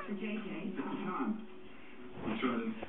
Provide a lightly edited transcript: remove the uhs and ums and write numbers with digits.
for JJ. At the time, I tried to